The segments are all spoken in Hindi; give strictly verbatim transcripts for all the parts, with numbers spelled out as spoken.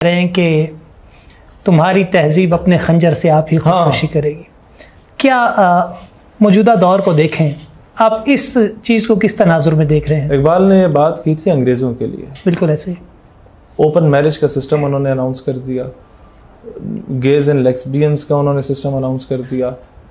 रहे हैं कि तुम्हारी तहजीब अपने खंजर से आप ही खुदकुशी हाँ। करेगी। क्या मौजूदा दौर को देखें, आप इस चीज़ को किस तनाजुर में देख रहे हैं? इकबाल ने ये बात की थी अंग्रेज़ों के लिए, बिल्कुल ऐसे ही ओपन मैरिज का सिस्टम उन्होंने अनाउंस कर दिया, गेज एंड लेस्बियंस का उन्होंने सिस्टम अनाउंस कर दिया,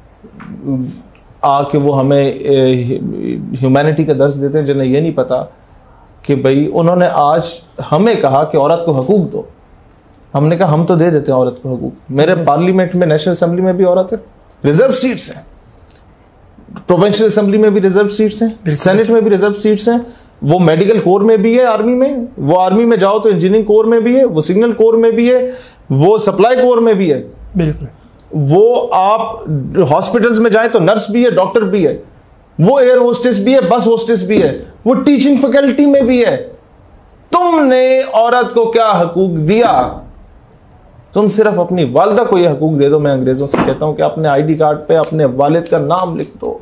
आके वो हमें ह्यूमैनिटी का दर्स देते हैं जिन्हें ये नहीं पता कि भाई उन्होंने आज हमें कहा कि औरत को हकूक दो। हमने कहा हम तो दे देते हैं औरत को हकूक। मेरे पार्लियामेंट में, नेशनल असेंबली में भी औरत है, रिजर्व सीट्स हैं, प्रोविंशियल असेंबली में भी रिजर्व सीट्स हैं, सेनेट में भी रिजर्व सीट्स हैं, वो मेडिकल कोर में भी है, आर्मी में, वो आर्मी में जाओ तो इंजीनियरिंग कोर में भी है, वो सिग्नल कोर में भी है, वो सप्लाई कोर में भी है, बिल्कुल वो आप हॉस्पिटल्स में जाएं तो नर्स भी है, डॉक्टर भी है, वो एयर होस्टेस भी है, बस होस्टेस भी है, वो टीचिंग फैकल्टी में भी है। तुमने औरत को क्या हकूक दिया? तुम सिर्फ अपनी वालिदा को ये हकूक दे दो। मैं अंग्रेजों से कहता हूं कि अपने आईडी कार्ड पे अपने वालिद का नाम लिख दो।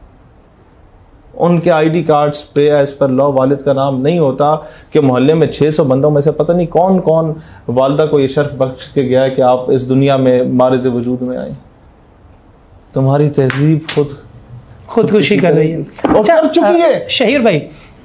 उनके आईडी कार्ड्स पे एज पर लॉ वालिद का नाम नहीं होता कि मोहल्ले में छह सौ बंदों में से पता नहीं कौन कौन वालिदा को ये शर्फ बख्श के गया है कि आप इस दुनिया में मारिज़ वजूद में आए। तुम्हारी तहजीब खुद खुदकुशी कर रही है और अच्छा, कर चुकी है। शहीर भाई,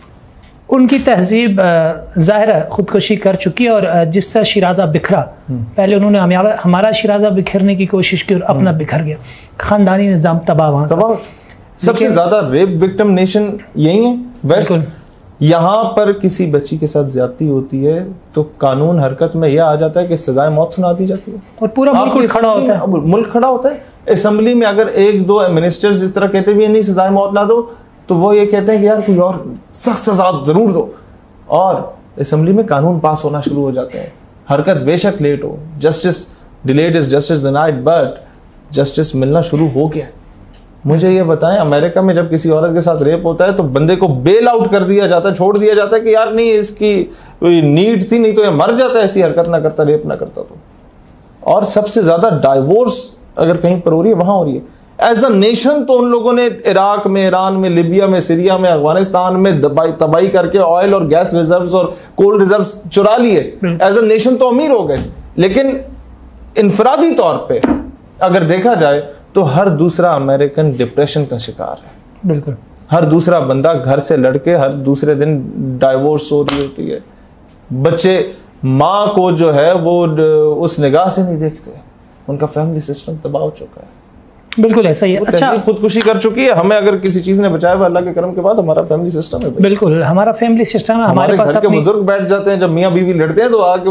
उनकी तहजीब ज़ाहिर है खुदकुशी कर चुकी है, और जिस तरह शिराजा बिखरा, पहले उन्होंने हमारा हमारा शिराजा बिखरने की कोशिश की और अपना बिखर गया, खानदानी निज़ाम तबाह वहाँ तबाह। सबसे ज्यादा रेप विक्टिम नेशन यही है वेस्ट। यहाँ पर किसी बच्ची के साथ ज्यादती होती है तो कानून हरकत में यह आ जाता है कि सजाए मौत सुना दी जाती है और पूरा मुल्क खड़ा होता है। मुल्क खड़ा होता है। असेंबली में अगर एक दो मिनिस्टर्स इस तरह कहते भी नहीं सजाए मौत ना दो, तो वो ये कहते हैं कि यार कोई और सख्त सजा जरूर दो, और असेंबली में कानून पास होना शुरू हो जाते हैं। हरकत बेशक लेट हो, justice delayed is justice denied, but justice मिलना शुरू हो गया। मुझे ये बताएं, अमेरिका में जब किसी औरत के साथ रेप होता है तो बंदे को बेल आउट कर दिया जाता है, छोड़ दिया जाता है कि यार नहीं इसकी नीड थी, नहीं तो ये मर जाता है, ऐसी हरकत ना करता, रेप ना करता तो। और सबसे ज्यादा डाइवोर्स अगर कहीं पर हो रही है वहां हो रही है। एज अ नेशन तो उन लोगों ने इराक में, ईरान में, लिबिया में, सीरिया में, अफगानिस्तान में तबाही करके ऑयल और गैस रिजर्व्स और कोल रिजर्व्स चुरा लिए। एज अ नेशन तो अमीर हो गए, लेकिन इनफरादी तौर पे अगर देखा जाए तो हर दूसरा अमेरिकन डिप्रेशन का शिकार है। बिल्कुल, हर दूसरा बंदा घर से लड़के हर दूसरे दिन डाइवोर्स हो रही होती है। बच्चे माँ को जो है वो उस निगाह से नहीं देखते, उनका फैमिली सिस्टम तबाह हो चुका है। बिल्कुल ऐसा ही है। अच्छा, खुदकुशी कर चुकी है। हमें अगर किसी चीज ने बचाया हुआ अल्लाह के करम के बाद हमारा फैमिली सिस्टम है। बिल्कुल, हमारा फैमिली सिस्टम है। हमारे पास घर के बुजुर्ग बैठ जाते हैं, जब मियाँ बीवी लड़ते हैं तो आके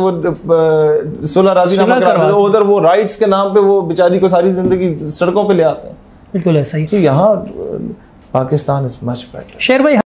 वो सुलह राज़ीनामा करा देते हैं, उधर वो राइट्स के नाम पे वो बेचारी को सारी जिंदगी सड़कों पे ले आते हैं। बिल्कुल ऐसा ही। तो यहाँ पाकिस्तान इज मच बेटर। शेर भाई